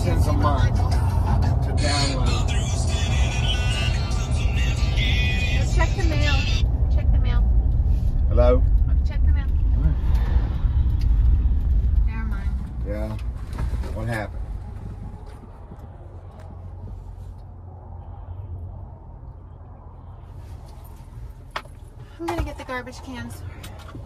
cents a month to download. Let's check the mail. Check the mail. Hello? Check the mail. Never mind. Yeah. What happened? I'm gonna get the garbage cans.